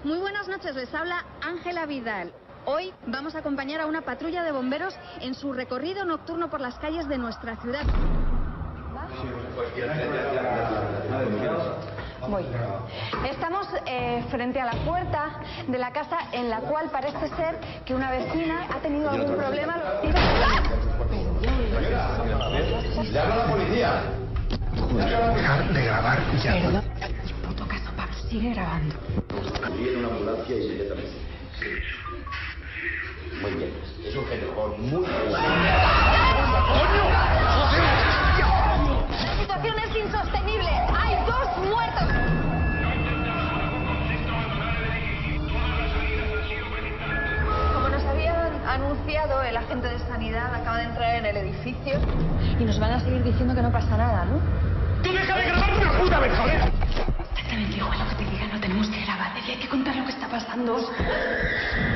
Muy buenas noches, les habla Ángela Vidal. Hoy vamos a acompañar a una patrulla de bomberos en su recorrido nocturno por las calles de nuestra ciudad. Voy. Estamos frente a la puerta de la casa en la cual parece ser que una vecina ha tenido algún problema. ¡Le habla a la policía! Dejar de grabar ya. Perdón. Puto caso, Pablo, sigue grabando. Viene una ambulancia inmediatamente. Muy bien. Es un genejón muy bueno. La situación es insostenible. Hay 2 muertos. Como nos había anunciado, el agente de sanidad acaba de entrar en el edificio y nos van a seguir diciendo que no pasa nada, ¿no? ¡Tú deja de grabar una puta vez, joder! Exactamente igual lo que te diga, no tenemos que grabar. Y hay que contar lo que está pasando.